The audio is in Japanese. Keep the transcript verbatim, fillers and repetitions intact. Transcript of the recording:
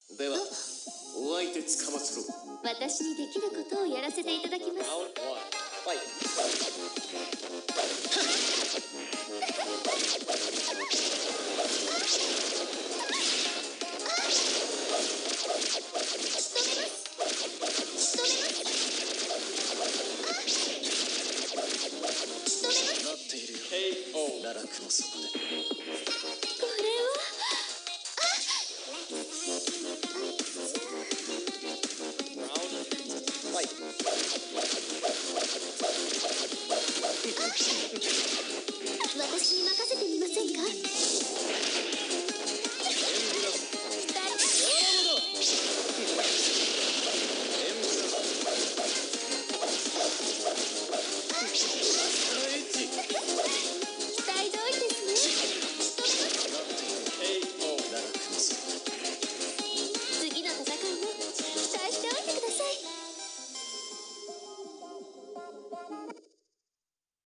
ではお相手つかまつろう。 私にできることをやらせていただきます。 奈落の底で。 これは私に任せてみませんか？次の戦いも期待しておいてください。